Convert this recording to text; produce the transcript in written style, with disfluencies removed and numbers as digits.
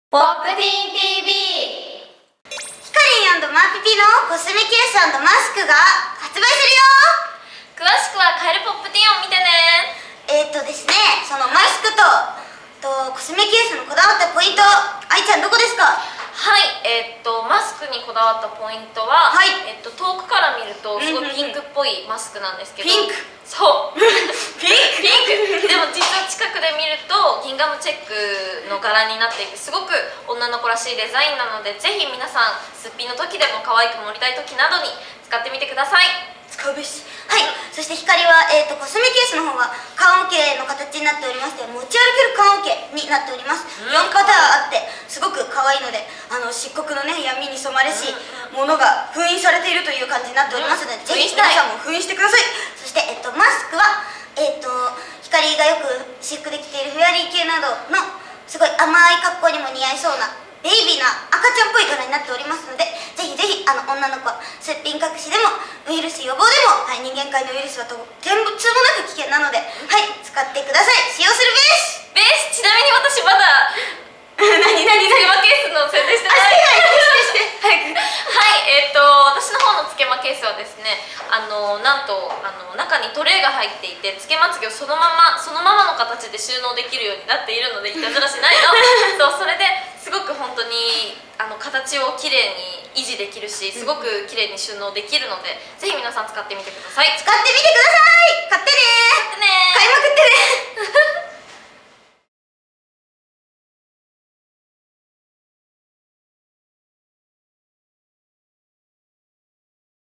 ポップティーン TV。 ヒカリン&マーピピのコスメケース&マスクが発売するよ。 詳しくはカエルポップティーンを見てね。 ですね、そのマスクとコスメケースのこだわったポイント、愛ちゃんどこですか？ はい、マスクにこだわったポイントは、 はい、 遠くから見るとすごいピンクっぽいマスクなんですけど、 ピンク、 そうピンクでも実は近くで見るとギンガムチェックの柄になっていて、すごく女の子らしいデザインなので、ぜひ皆さんすっぴんの時でも可愛く盛りたい時などに使ってみてください。 使うべし。はい、そして光は、コスメケースの方は棺桶の形になっておりまして、持ち歩ける棺桶になっております。4パターンあってすごく可愛いので、漆黒のね闇に染まれし、ものが封印されているという感じになっておりますので、ぜひ皆さんも封印してください。そして、マスクは光がよく私服で着ているフェアリー系などのすごい甘い格好にも似合いそうなベイビーな赤ちゃんっぽい柄になっておりますので、ぜひぜひ女の子はすっぴん隠しでもウイルス予防でも、はい、人間界のウイルスはとてんつもなく危険なので、はい、使ってください。使用するべし。 ちなみに私まだ何つけまケースの宣伝してない。はい、私の方のつけまケースはですね、なんと中にトレイが入っていて、つけまつげをそのままの形で収納できるようになっているので、いたずらしないのそう、それですごく本当に形をきれいに維持できるし、すごくきれいに収納できるので、ぜひ皆さん使ってみてください。 使ってみてください。